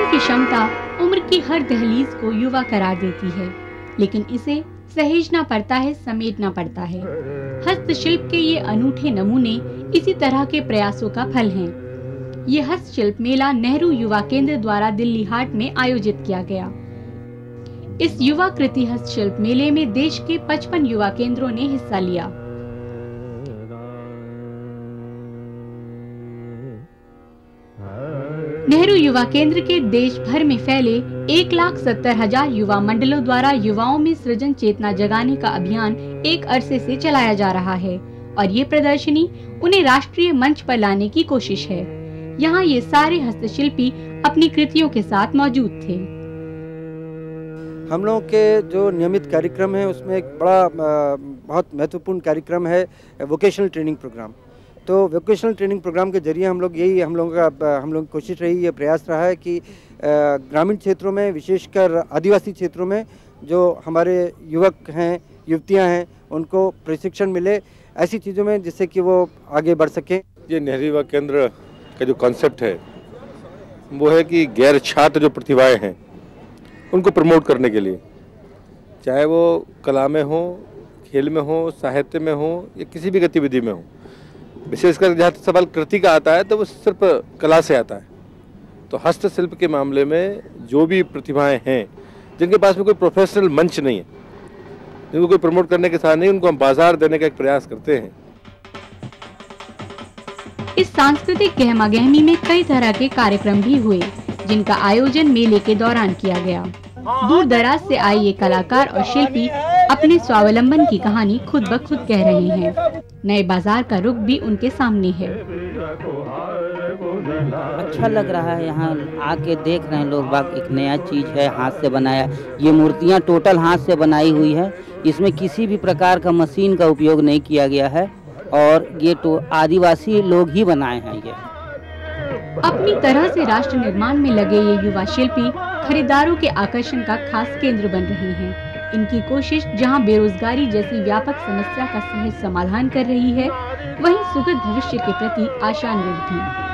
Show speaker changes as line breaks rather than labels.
जीवन की क्षमता उम्र की हर दहलीज को युवा करार देती है, लेकिन इसे सहेजना पड़ता है, समेटना पड़ता है। हस्तशिल्प के ये अनूठे नमूने इसी तरह के प्रयासों का फल हैं। ये हस्तशिल्प मेला नेहरू युवा केंद्र द्वारा दिल्ली हाट में आयोजित किया गया। इस युवा कृति हस्तशिल्प मेले में देश के 55 युवा केंद्रों ने हिस्सा लिया। नेहरू युवा केंद्र के देश भर में फैले 1,70,000 युवा मंडलों द्वारा युवाओं में सृजन चेतना जगाने का अभियान एक अरसे से चलाया जा रहा है और ये प्रदर्शनी उन्हें राष्ट्रीय मंच पर लाने की कोशिश है। यहाँ ये सारे हस्तशिल्पी अपनी कृतियों के साथ मौजूद थे।
हम लोगों के जो नियमित कार्यक्रम है उसमें एक बड़ा बहुत महत्वपूर्ण कार्यक्रम है वोकेशनल ट्रेनिंग प्रोग्राम। तो वोकेशनल ट्रेनिंग प्रोग्राम के जरिए हम लोग की कोशिश रही, ये प्रयास रहा है कि ग्रामीण क्षेत्रों में, विशेषकर आदिवासी क्षेत्रों में जो हमारे युवक हैं, युवतियां हैं, उनको प्रशिक्षण मिले ऐसी चीज़ों में जिससे कि वो आगे बढ़ सकें।
ये नेहरू युवा केंद्र का जो कॉन्सेप्ट है वो है कि गैर छात्र जो प्रतिभाएं हैं उनको प्रमोट करने के लिए, चाहे वो कला में हो, खेल में हो, साहित्य में हो या किसी भी गतिविधि में हो। विशेषकर जहाँ सवाल कृति का आता है तो वो सिर्फ कला से आता है। तो हस्तशिल्प के मामले में जो भी प्रतिभाएं हैं जिनके पास में कोई प्रोफेशनल मंच नहीं है, जिनको कोई प्रमोट करने के साथ नहीं, उनको हम बाजार देने का एक प्रयास करते हैं।
इस सांस्कृतिक गहमा गहमी में कई तरह के कार्यक्रम भी हुए जिनका आयोजन मेले के दौरान किया गया। दूर दराज से आए ये कलाकार और शिल्पी अपने स्वावलंबन की कहानी खुद ब खुद कह रहे हैं। नए बाजार का रुख भी उनके सामने है।
अच्छा लग रहा है, यहाँ आके देख रहे हैं लोग बाग, एक नया चीज है, हाथ से बनाया। ये मूर्तियाँ टोटल हाथ से बनाई हुई है, इसमें किसी भी प्रकार का मशीन का उपयोग नहीं किया गया है और ये तो आदिवासी लोग ही बनाए हैं। ये
अपनी तरह से राष्ट्र निर्माण में लगे ये युवा शिल्पी खरीदारों के आकर्षण का खास केंद्र बन रहे हैं। इनकी कोशिश जहां बेरोजगारी जैसी व्यापक समस्या का सहज समाधान कर रही है, वहीं सुखद भविष्य के प्रति आशान्वित भी।